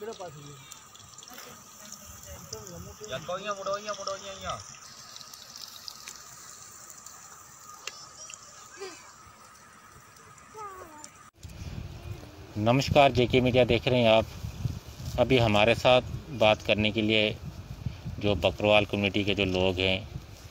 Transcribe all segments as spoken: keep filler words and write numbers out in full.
नमस्कार, जेके मीडिया देख रहे हैं आप। अभी हमारे साथ बात करने के लिए जो बकरवाल कम्युनिटी के जो लोग हैं,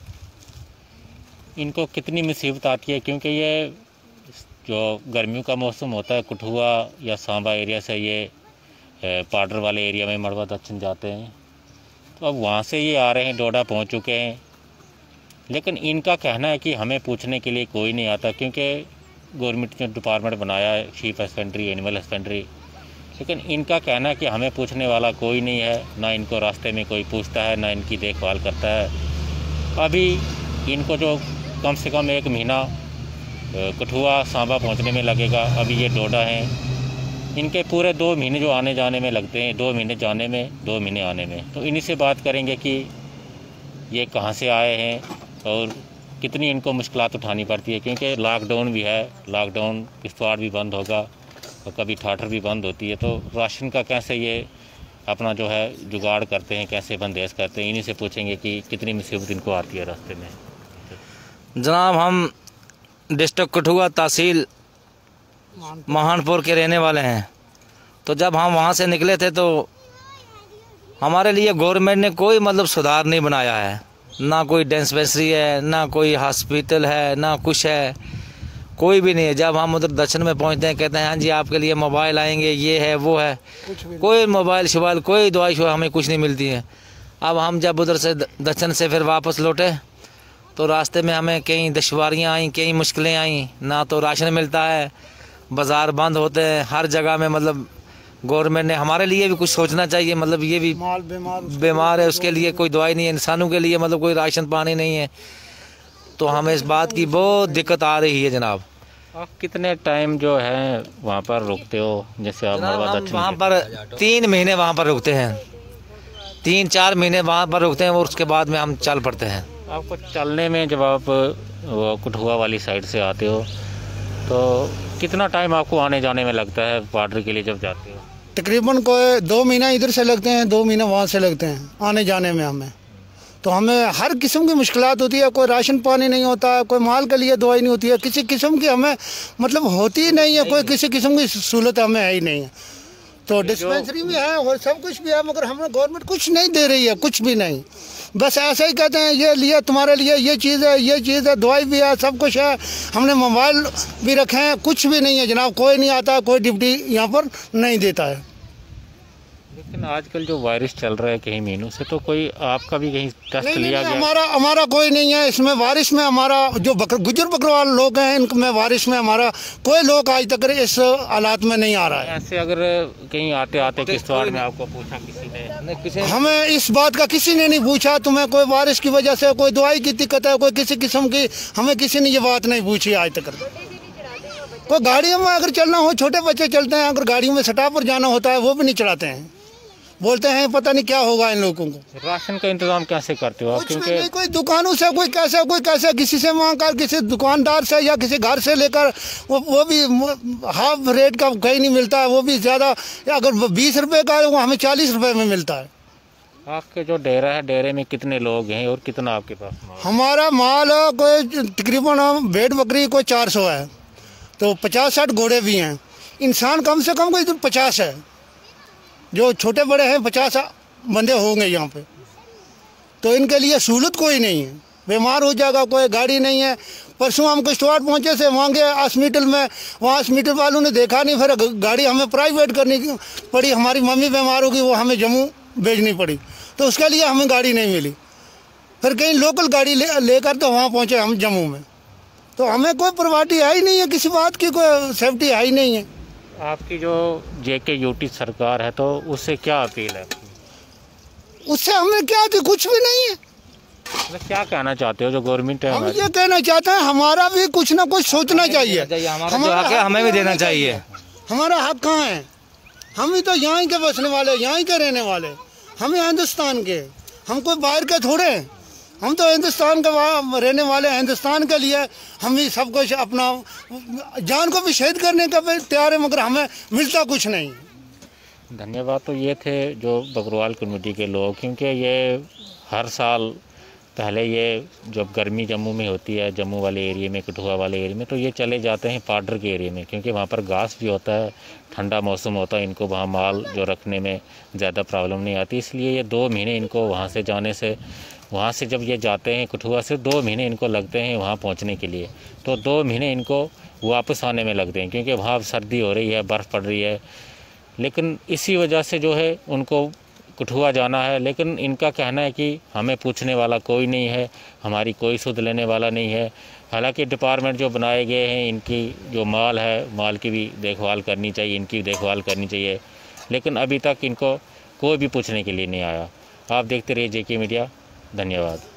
इनको कितनी मुसीबत आती है, क्योंकि ये जो गर्मियों का मौसम होता है, कठुआ या सांबा एरिया से ये पाडर वाले एरिया में मड़वा दक्षिण जाते हैं, तो अब वहाँ से ये आ रहे हैं, डोडा पहुँच चुके हैं। लेकिन इनका कहना है कि हमें पूछने के लिए कोई नहीं आता, क्योंकि गवर्नमेंट ने डिपार्टमेंट बनाया है शीप हस्बेंड्री, एनिमल हस्बेंड्री, लेकिन इनका कहना है कि हमें पूछने वाला कोई नहीं है, ना इनको रास्ते में कोई पूछता है, ना इनकी देखभाल करता है। अभी इनको जो कम से कम एक महीना कठुआ सांबा पहुंचने में लगेगा। अभी ये डोडा हैं, इनके पूरे दो महीने जो आने जाने में लगते हैं, दो महीने जाने में, दो महीने आने में। तो इन्हीं से बात करेंगे कि ये कहाँ से आए हैं और कितनी इनको मुश्किलात उठानी पड़ती है, क्योंकि लॉकडाउन भी है, लॉकडाउन किश्तवाड़ भी बंद होगा और कभी ठाठर भी बंद होती है, तो राशन का कैसे ये अपना जो है जुगाड़ करते हैं, कैसे बंदेज करते हैं। इन्हीं से पूछेंगे कि कितनी मुसीबत इनको आती है रास्ते में। जनाब, हम डिस्ट्रिक्ट कठुआ तहसील महानपुर के रहने वाले हैं। तो जब हम वहाँ से निकले थे तो हमारे लिए गवर्नमेंट ने कोई मतलब सुधार नहीं बनाया है, ना कोई डिस्पेंसरी है, ना कोई हॉस्पिटल है, ना कुछ है, कोई भी नहीं है। जब हम उधर दक्षिण में पहुंचते हैं, कहते हैं हाँ जी आपके लिए मोबाइल आएंगे, ये है वो है, कोई मोबाइल शोबाइल, कोई दवाई शो हमें कुछ नहीं मिलती है। अब हम जब उधर से दक्षिण से फिर वापस लौटे तो रास्ते में हमें कई दुश्वारियाँ आई, कई मुश्किलें आई। ना तो राशन मिलता है, बाज़ार बंद होते हैं हर जगह में। मतलब गवर्नमेंट ने हमारे लिए भी कुछ सोचना चाहिए, मतलब ये भी बीमार है, उसके लिए कोई दवाई नहीं है, इंसानों के लिए मतलब कोई राशन पानी नहीं है। तो हमें इस बात की बहुत दिक्कत आ रही है जनाब। आप कितने टाइम जो है वहाँ पर रुकते हो? जैसे आप वहाँ पर तीन महीने वहाँ पर रुकते हैं, तीन चार महीने वहाँ पर रुकते हैं और उसके बाद में हम चल पड़ते हैं। आपको चलने में जब आप कठुआ वाली साइड से आते हो तो कितना टाइम आपको आने जाने में लगता है बॉर्डर के लिए जब जाते हो? तकरीबन कोई दो महीना इधर से लगते हैं, दो महीने वहाँ से लगते हैं आने जाने में हमें। तो हमें हर किस्म की मुश्किलात होती है, कोई राशन पानी नहीं होता है, कोई माल के लिए दवाई नहीं होती है, किसी किस्म की हमें मतलब होती ही नहीं है, कोई किसी किस्म की सहूलत हमें है ही नहीं है। तो डिस्पेंसरी भी है और सब कुछ भी है, मगर हमें गवर्नमेंट कुछ नहीं दे रही है, कुछ भी नहीं। बस ऐसे ही कहते हैं ये लिए तुम्हारे लिए ये चीज़ है, ये चीज़ है, दवाई भी है, सब कुछ है। हमने मोबाइल भी रखे हैं, कुछ भी नहीं है जनाब, कोई नहीं आता, कोई ड्यूटी यहाँ पर नहीं देता है। लेकिन आजकल जो वायरस चल रहा है कई महीनों से, तो कोई आपका भी कहीं टेस्ट लिया गया? हमारा हमारा कोई नहीं है इसमें वारिस में। हमारा जो बकर, गुजर बकरवाल लोग हैं इनमें वारिस में हमारा कोई लोग आज तक इस हालात में नहीं आ रहा है। ऐसे अगर कहीं आते आते किश्तवाड़ में आपको पूछा किसी ने? किसी हमें इस बात का किसी ने नहीं पूछा, तुम्हें कोई वारिस की वजह से कोई दवाई की दिक्कत है, कोई किसी किस्म की, हमें किसी ने ये बात नहीं पूछी आज तक। कोई गाड़ियों में अगर चलना हो, छोटे बच्चे चलते हैं, अगर गाड़ियों में सटा पर जाना होता है वो भी नहीं चढ़ाते हैं, बोलते हैं पता नहीं क्या होगा इन लोगों को। राशन का इंतजाम कैसे करते हो आप? क्योंकि कोई दुकानों से, कोई कैसे कोई कैसे किसी से मांग कर, किसी दुकानदार से या किसी घर से लेकर, वो वो भी हाफ रेट का कहीं नहीं मिलता है, वो भी ज़्यादा, अगर बीस रुपए का है वो हमें चालीस रुपए में मिलता है। आपके जो डेरा है, डेरे में कितने लोग हैं और कितना आपके पास माल? हमारा माल कोई तकरीबन भेड़ बकरी कोई चार सौ है, तो पचास साठ घोड़े भी हैं। इंसान कम से कम कोई पचास है, जो छोटे बड़े हैं पचास बंदे होंगे यहाँ पे। तो इनके लिए सहूलत कोई नहीं है, बीमार हो जाएगा, कोई गाड़ी नहीं है। परसों हम किश्तवाड़ पहुँचे से मांगे हॉस्पिटल में, वहाँ हॉस्पिटल वालों ने देखा नहीं, फिर गाड़ी हमें प्राइवेट करनी पड़ी। हमारी मम्मी बीमार होगी, वो हमें जम्मू भेजनी पड़ी, तो उसके लिए हमें गाड़ी नहीं मिली। फिर कहीं लोकल गाड़ी ले लेकर तो वहाँ पहुँचे हम जम्मू में। तो हमें कोई प्रायोरिटी है ही नहीं है, किसी बात की कोई सेफ्टी है ही नहीं है। आपकी जो जेके यूटी सरकार है, तो उससे क्या अपील है? उससे हमें क्या थी, कुछ भी नहीं है। तो क्या कहना चाहते हो जो गवर्नमेंट है? हम ये कहना चाहते हैं हमारा भी कुछ ना कुछ सोचना चाहिए, हमारा हक है हमें भी देना चाहिए। हमारा हक कहाँ है? हम ही तो यहाँ के बसने वाले, यहाँ के रहने वाले, हम हिंदुस्तान के, हम कोई बाहर के थोड़े, हम तो हिंदुस्तान के रहने वाले। हिंदुस्तान के लिए हम भी सब कुछ अपना जान को भी शहीद करने का भी तैयार है, मगर हमें मिलता कुछ नहीं। धन्यवाद तो ये थे जो बकरवाल कम्युनिटी के लोग, क्योंकि ये हर साल पहले ये जब गर्मी जम्मू में होती है, जम्मू वाले एरिया में, कठुआ वाले एरिया में, तो ये चले जाते हैं पाडर के एरिया में, क्योंकि वहाँ पर घास भी होता है, ठंडा मौसम होता है, इनको वहाँ माल जो रखने में ज़्यादा प्रॉब्लम नहीं आती। इसलिए ये दो महीने इनको वहाँ से जाने से, वहाँ से जब ये जाते हैं कठुआ से, दो महीने इनको लगते हैं वहाँ पहुँचने के लिए। तो दो महीने इनको वापस आने में लगते हैं, क्योंकि वहाँ सर्दी हो रही है, बर्फ़ पड़ रही है। लेकिन इसी वजह से जो है उनको कठुआ जाना है। लेकिन इनका कहना है कि हमें पूछने वाला कोई नहीं है, हमारी कोई सुध लेने वाला नहीं है। हालांकि डिपार्टमेंट जो बनाए गए हैं, इनकी जो माल है, माल की भी देखभाल करनी चाहिए, इनकी भी देखभाल करनी चाहिए, लेकिन अभी तक इनको कोई भी पूछने के लिए नहीं आया। आप देखते रहिए जेके मीडिया। धन्यवाद।